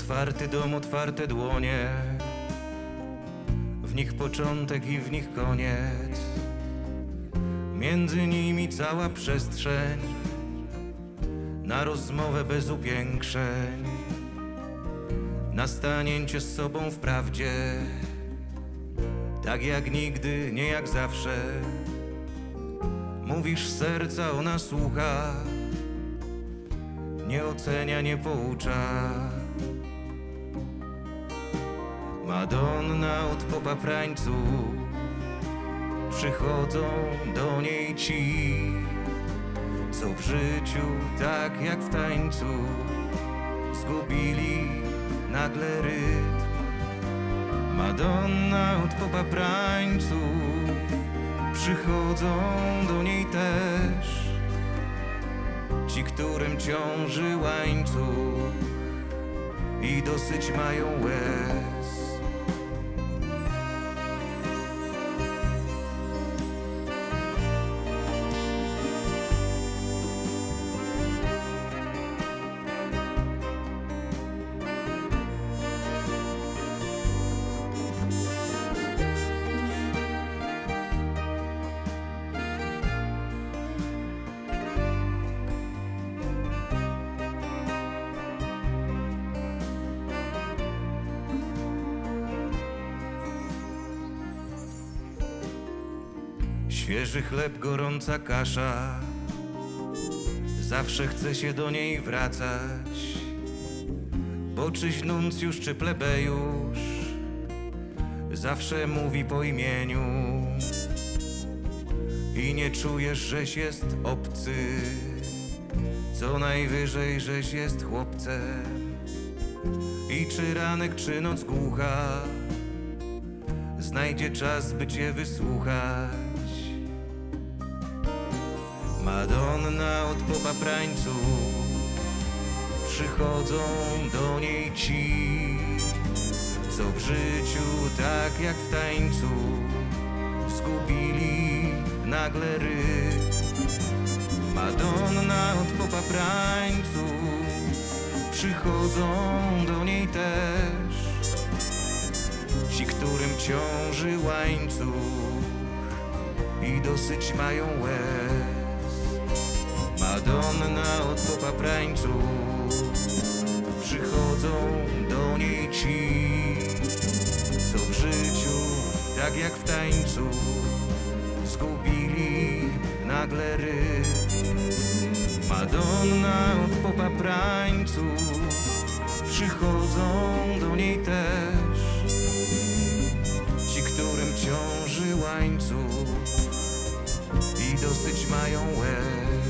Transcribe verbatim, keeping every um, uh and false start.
Otwarty dom, otwarte dłonie, w nich początek i w nich koniec, między nimi cała przestrzeń na rozmowę bez upiększeń, na stanięcie z sobą w prawdzie, tak jak nigdy, nie jak zawsze. Mówisz serca, ona słucha, nie ocenia, nie poucza. Madonna od popaprańców, przychodzą do niej ci, co w życiu, tak jak w tańcu, zgubili nagle rytm. Madonna od popaprańców, przychodzą do niej też ci, którym ciąży łańcuch i dosyć mają łez. Świeży chleb, gorąca kasza, zawsze chce się do niej wracać, bo czyś nuncjusz czy plebejusz zawsze mówi po imieniu i nie czujesz, żeś jest obcy, co najwyżej, żeś jest chłopcem. I czy ranek, czy noc głucha znajdzie czas, by cię wysłuchać. Madonna od popaprańców, przychodzą do niej ci, co w życiu, tak jak w tańcu, zgubili nagle rytm. Madonna od popaprańców, przychodzą do niej też ci, którym ciąży łańcuch i dosyć mają łez. Madonna od popaprańców, przychodzą do niej ci, co w życiu, tak jak w tańcu, zgubili nagle rytm. Madonna od popaprańców, przychodzą do niej też ci, którym ciąży łańcuch i dosyć mają łez.